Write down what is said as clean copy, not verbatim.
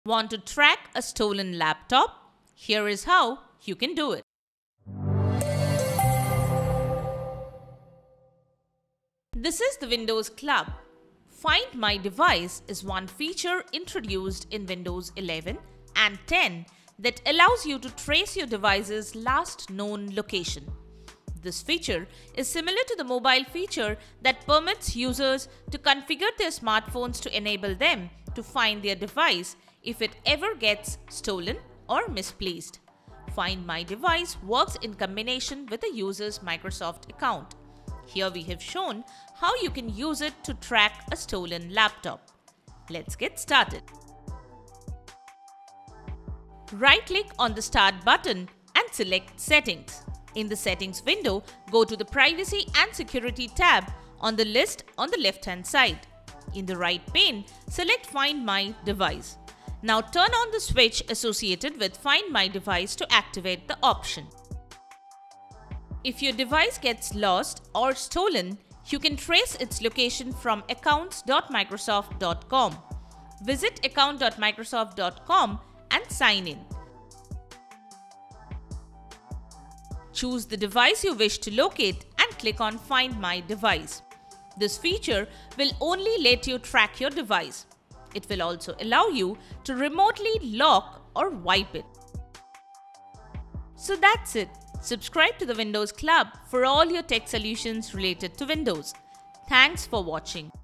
Want to track a stolen laptop? Here is how you can do it. This is the Windows Club. Find My Device is one feature introduced in Windows 11 and 10 that allows you to trace your device's last known location. This feature is similar to the mobile feature that permits users to configure their smartphones to enable them to find their device if it ever gets stolen or misplaced. Find My Device works in combination with a user's Microsoft account. Here we have shown how you can use it to track a stolen laptop. Let's get started. Right-click on the Start button and select Settings. In the Settings window, go to the Privacy and Security tab on the list on the left-hand side. In the right pane, select Find My Device. Now turn on the switch associated with Find My Device to activate the option. If your device gets lost or stolen, you can trace its location from accounts.microsoft.com. Visit account.microsoft.com and sign in. Choose the device you wish to locate and click on Find My Device. This feature will only let you track your device. It will also allow you to remotely lock or wipe it. So that's it. Subscribe to the Windows Club for all your tech solutions related to Windows. Thanks for watching.